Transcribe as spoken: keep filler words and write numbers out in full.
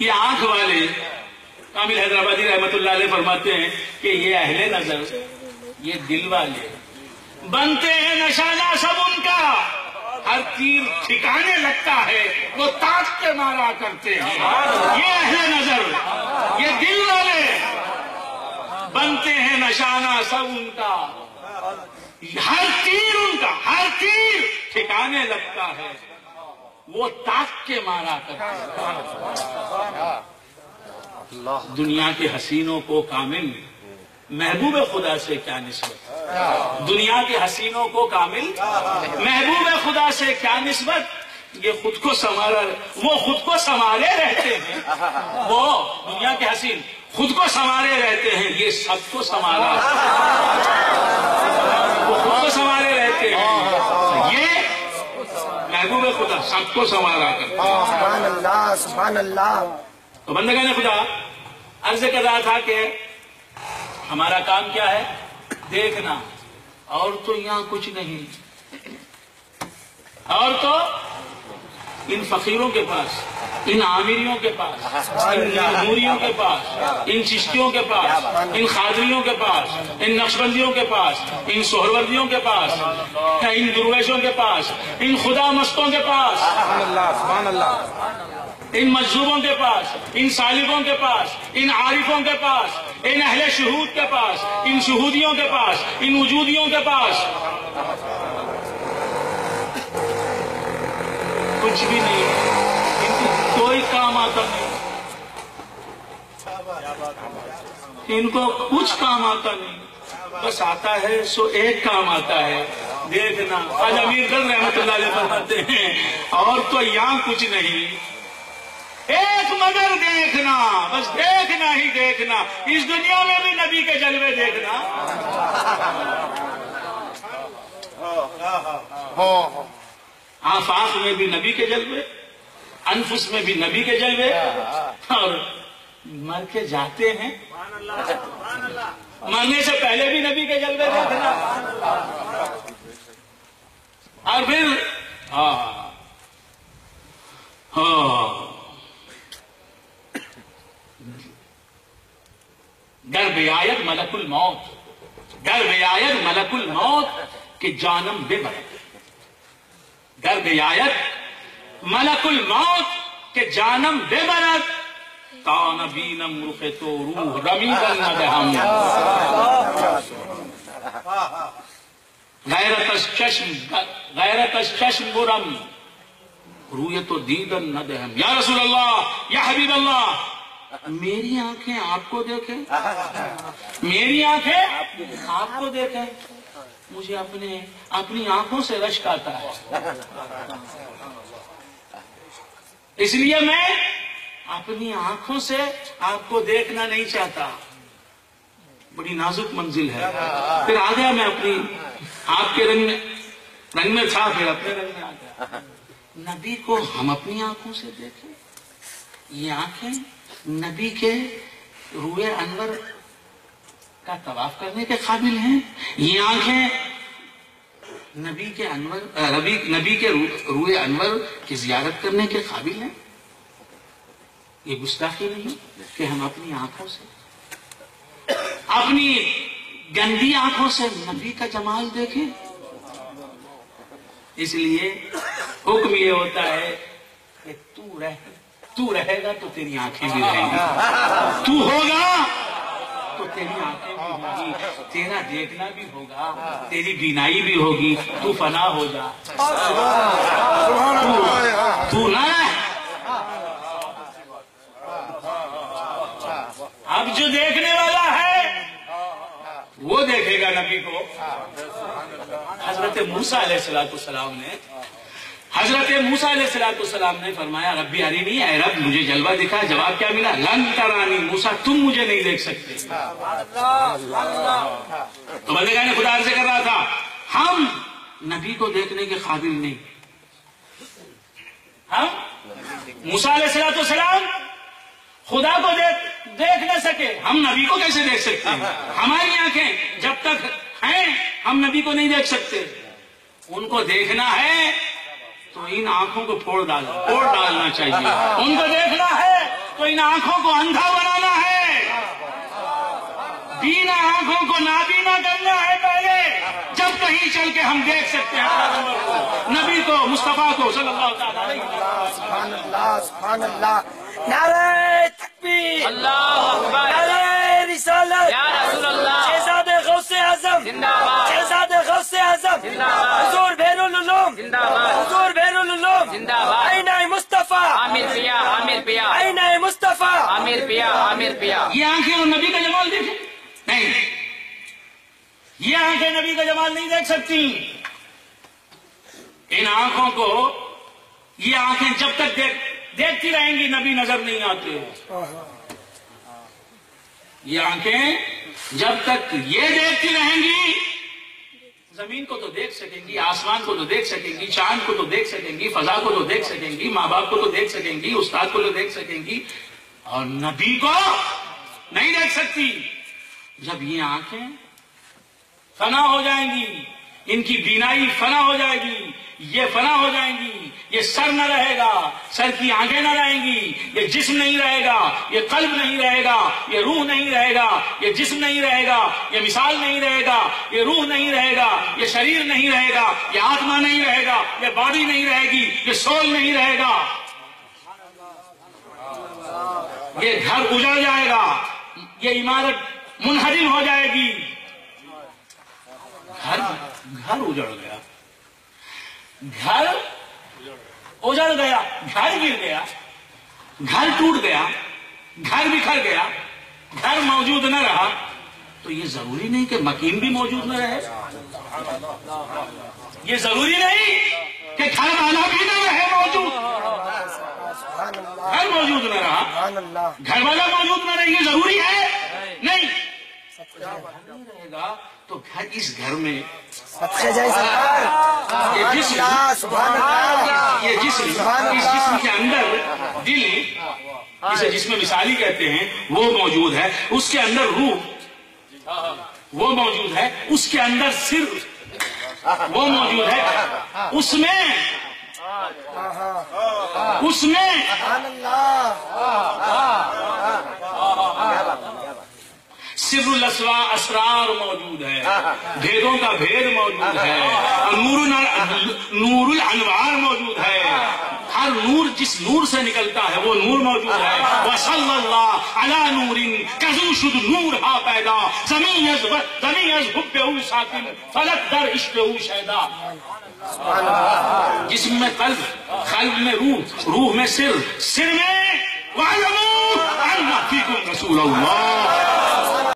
یہ آنکھ والے کامل حیدرآبادی رحمت اللہ علیہ فرماتے ہیں کہ یہ اہل نظر، یہ دل والے بنتے ہیں نشانہ سب ان کا، ہر تیر ٹھکانے لگتا ہے وہ تاک کے مارا کرتے ہیں۔ یہ اہل نظر، یہ دل والے بنتے ہیں نشانہ سب ان کا، ہر تیر ان کا، ہر تیر ٹھکانے لگتا ہے وہ تاک کے مارا کرتے ہیں۔ دنیا کے حسینوں کو کامل محبوب خدا سے کیا نسبت، دنیا کے حسینوں کو کامل محبوب خدا سے کیا نسبت، یہ خود کو سنوارا، وہ خود کو سنوارے رہتے ہیں، وہ دنیا کے حسین خود کو سنوارے رہتے ہیں، یہ سب کو سنوارا، وہ خود کو سنوارے رہتے ہیں، یہ محبوب خدا سب کو سنوارا کرتے ہیں۔ سبحان اللہ سبحان اللہ۔ تو بندگان خدا، عرض کر رہا تھا کہ ہمارا کام کیا ہے؟ دیکھنا، اور تو یہاں کچھ نہیں، اور تو ان فقیروں کے پاس، ان عامریوں کے پاس، ان نوریوں کے پاس، ان چشتیوں کے پاس، ان خادریوں کے پاس، ان نقشبندیوں کے پاس، ان سہروردیوں کے پاس، ان درویشوں کے پاس، ان خدا مستوں کے پاس، سبحان اللہ سبحان اللہ، ان مجذوبوں کے پاس، ان سالکوں کے پاس، ان عارفوں کے پاس، ان اہل شہود کے پاس، ان شہودیوں کے پاس، ان وجودیوں کے پاس کچھ بھی نہیں، ان کو کوئی کام آتا نہیں، ان کو کچھ کام آتا نہیں، بس آتا ہے سو ایک کام آتا ہے، دیکھنا۔ آج امیر گل رحمت اللہ علیہ فرماتے ہیں اور تو یہاں کچھ نہیں، ایک مگر دیکھنا، بس دیکھنا ہی دیکھنا، اس دنیا میں بھی نبی کے جلوے دیکھنا، آفاق میں بھی نبی کے جلوے، انفس میں بھی نبی کے جلوے، اور مر کے جاتے ہیں مرنے سے پہلے بھی نبی کے جلوے دیکھنا، اور پھر ہاں ہاں گر بیاید ملک الموت، گر بیاید ملک الموت کہ جانم بے برد، گر بیاید ملک الموت کہ جانم بے برد، تا نبینم رخ تو روح رمیدن ندہم، غیرت از چشم غیرت از چشم برم روی تو دیدن ندہم۔ یا رسول اللہ، یا حبیب اللہ، میری آنکھیں آپ کو دیکھیں، میری آنکھیں آپ کو دیکھیں، مجھے اپنے اپنی آنکھوں سے رشک آتا ہے، اس لیے میں اپنی آنکھوں سے آپ کو دیکھنا نہیں چاہتا، بڑی نازک منزل ہے۔ پھر آ گیا میں اپنی آپ کے رنگ میں، رنگ میں تھا، پھر اپنے رنگ میں آ گیا۔ نبی کو ہم اپنی آنکھوں سے دیکھیں، یہ آنکھیں نبی کے روئے انور کا طواف کرنے کے قابل ہیں، یہ آنکھیں نبی کے انور نبی نبی کے روئے انور کی زیارت کرنے کے قابل ہیں۔ یہ گستاخی نہیں کہ ہم اپنی آنکھوں سے، اپنی گندی آنکھوں سے نبی کا جمال دیکھیں۔ اس لیے حکم یہ ہوتا ہے کہ تو رہ تو رہے گا تو تیری آنکھیں بھی رہیں گی، تو ہوگا تو تیری آنکھیں بھی ہوگی، تیرا دیکھنا بھی ہوگا، تیری بینائی بھی ہوگی، تو فنا ہو جا، تو نہ اب جو دیکھنے والا ہے وہ دیکھے گا نبی کو۔ حضرت موسیٰ علیہ السلام نے حضرت موسیٰ علیہ السلام نے فرمایا ربی ارینی، اے رب مجھے جلوہ دکھا، جواب کیا ملا؟ لن ترانی موسیٰ، تم مجھے نہیں دیکھ سکتے۔ تو بندگان خدا عرض کر رہا تھا ہم نبی کو دیکھنے کے قابل نہیں، ہم موسیٰ علیہ السلام خدا کو دیکھ دیکھ نہ سکے، ہم نبی کو کیسے دیکھ سکتے ہیں؟ ہماری آنکھیں جب تک ہیں ہم نبی کو نہیں دیکھ سکتے، ان کو دیکھنا ہے تو ان آنکھوں کو پھوڑ ڈالنا پھوڑ ڈالنا چاہیے، ان کو دیکھنا ہے تو ان آنکھوں کو اندھا بنانا ہے، بینا آنکھوں کو نابینا کرنا ہے پہلے، جب کہیں چل کے ہم دیکھ سکتے ہیں نبی کو، مصطفیٰ کو صلی اللہ تعالیٰ علیہ وسلم۔ سبحان اللہ سبحان اللہ، نعرہ تکبیر، اللہ اکبر، نعرہ رسالت، یا رسول اللہ، شہزادہ غوث اعظم، زندہ باد، شہزادہ غوث اعظم، زندہ باد، حضور بہر العلوم، زندہ باد، حضور بہر العلوم، زندہ باد، عین مصطفیٰ، عامر پیا، عامر پیا، عین مصطفیٰ، عامر پیا، عامر پیا۔ یہ آنکھیں اور نبی کا جمال دیکھیں؟ نہیں، یہ آنکھیں نبی کا جمال نہیں دیکھ سکتی۔ ان آنکھوں کو، یہ آنکھیں جب تک دیکھ دیکھتی رہیں گی نبی نظر نہیں آتے۔ یہ آنکھیں جب تک یہ دیکھتی رہیں گی، زمین کو تو دیکھ سکیں گی، آسمان کو تو دیکھ سکیں گی، چاند کو تو دیکھ سکیں گی، فضا کو تو دیکھ سکیں گی، ماں باپ کو تو دیکھ سکیں گی، استاد کو تو دیکھ سکیں گی، اور نبی کو نہیں دیکھ سکتی۔ جب یہ آنکھیں فنا ہو جائیں گی، ان کی بینائی فنا ہو جائے گی، یہ فنا ہو جائیں گی، یہ سر نہ رہے گا، سر کی آنکھیں نہ رہیں گی، یہ جسم نہیں رہے گا، یہ قلب نہیں رہے گا، یہ روح نہیں رہے گا، یہ جسم نہیں رہے گا، یہ مثال نہیں رہے گا، یہ روح نہیں رہے گا، یہ شریر نہیں رہے گا، یہ آتما نہیں رہے گا، یہ باڈی نہیں رہے گی، یہ سول نہیں رہے گا، یہ گھر اجڑ جائے گا، یہ عمارت منہدم ہو جائے گی۔ گھر گھر اجڑ گیا، گھر اجڑ گیا، گھر گر گیا، گھر ٹوٹ گیا، گھر بکھر گیا، گھر موجود نہ رہا، تو یہ ضروری نہیں کہ مکین بھی موجود نہ رہے، یہ ضروری نہیں کہ گھر والا بھی نہ رہے موجود، گھر موجود نہ رہا، سبحان اللہ، گھر والا موجود نہ رہے، یہ ضروری ہے نہیں۔ نہیں رہے گا تو گھر، اس گھر میں صدقے جائے سرکار، یہ سبحان جسم، اللہ سبحان اللہ، یہ جسم، اس جسم کے اندر دل، جسے جسم مثالی کہتے ہیں، وہ موجود ہے، اس کے اندر روح وہ موجود ہے، اس کے اندر سر وہ موجود ہے، اس میں اس میں سبحان اللہ، سر الاسوا اسرار موجود ہے، بھیدوں کا بھید موجود ہے، نور نور الانوار موجود ہے، ہر نور جس نور سے نکلتا ہے وہ نور موجود ہے۔ وصلی اللہ علی نور کزو شد نور ہا پیدا، زمین از زمین از حب او ساکن، فلک در عشق او شیدا۔ جسم میں قلب، قلب میں روح، روح میں سر، سر میں وَاعْلَمُوا أَنَّ فِيكُمْ رَسُولَ اللَّهِ